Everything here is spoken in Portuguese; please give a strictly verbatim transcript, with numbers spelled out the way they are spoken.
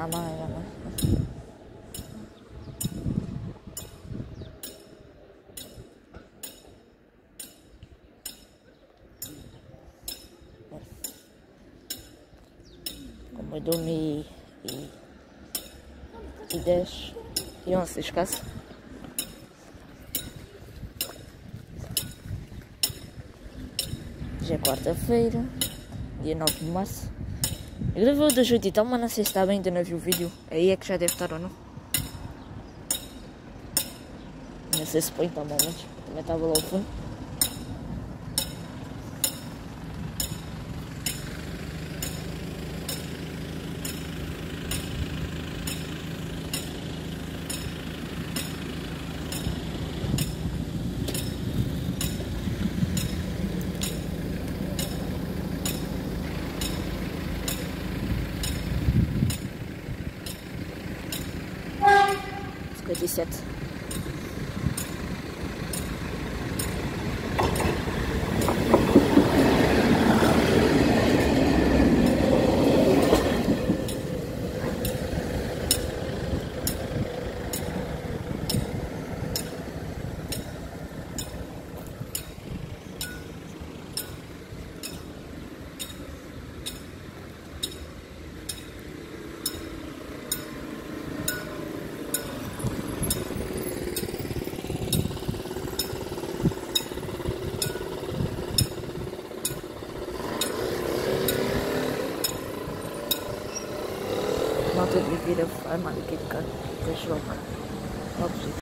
Amanhã, amanhã. Como eu dormi e, e dez e onze, escasso. Já é quarta-feira, dia nove de março. Eu gravei o das oito e tal, mas não sei se está bem, ainda não vi o vídeo. Aí é que já deve estar ou não. Não sei se põe tão bom, mas também estava lá ao fundo. cinquenta e sete. Malta de vir a armar aqui de cá. Deixa eu lá.